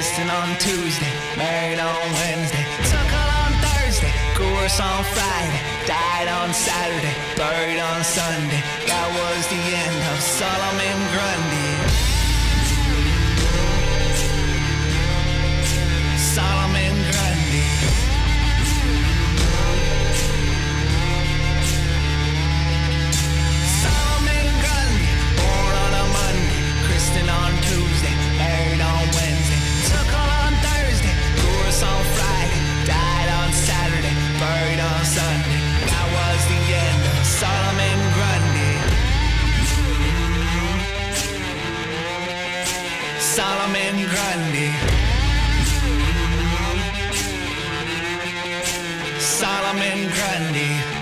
Christian on Tuesday, married on Wednesday, took her on Thursday, course on Friday, died on Saturday, buried on Sunday. That was the end of Solomon Grundy. Solomon Grundy. Solomon Grundy, born on a Monday, Christian on Tuesday, married on Wednesday, took her on Thursday, course on Friday, died on Saturday, buried on Sunday. That was the end of Solomon Grundy. Solomon Grundy. Solomon Grundy.